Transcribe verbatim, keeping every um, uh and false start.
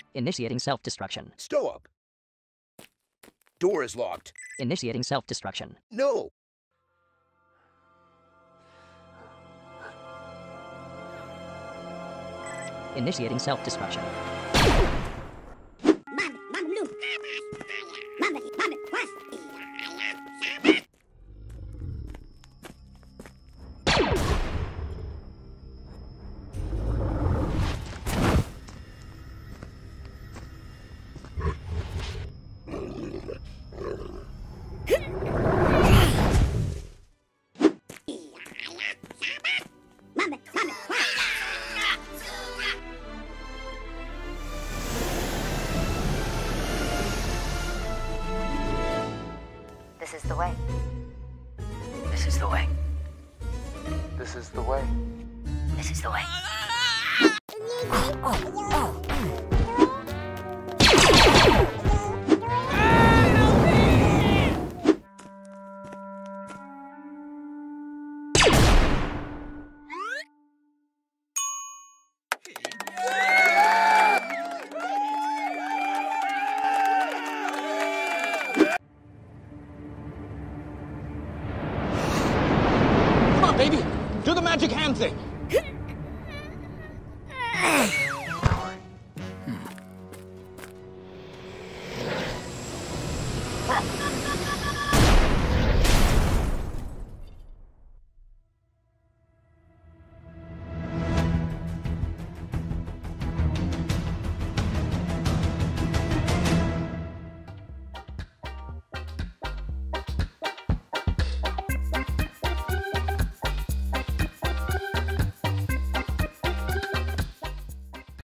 Initiating self-destruction. Stow up. Door is locked. Initiating self-destruction. No. Initiating self-destruction. This is the way. This is the way. This is the way. This is the way. Come on, baby! Do the magic hand thing!